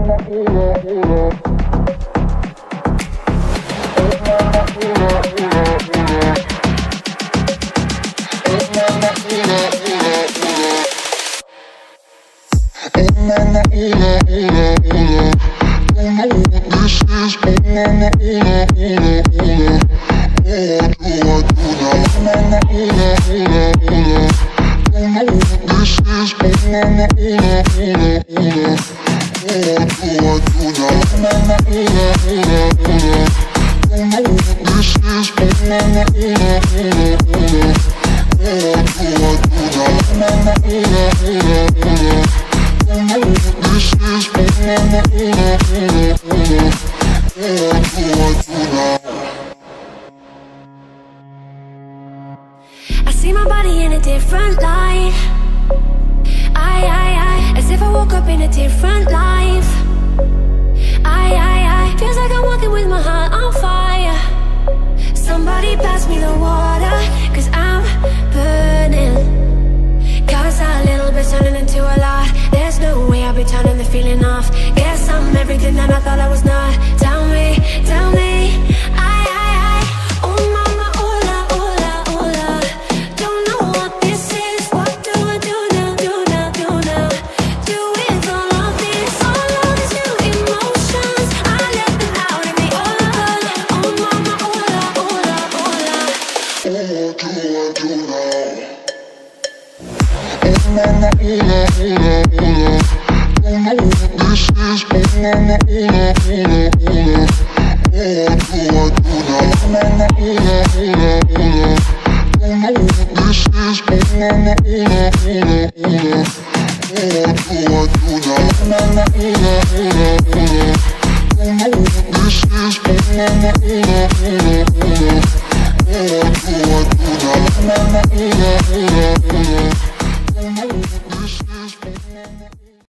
I see my body in a different light. As if I woke up in a different life. Feels like I'm walking with my heart on fire. Somebody pass me the water, cause I'm burning. Cause a little bit turning into a lot. There's no way I'll be turning the feeling off. Guess I'm everything that I thought I was not. Tell me, tell me. This is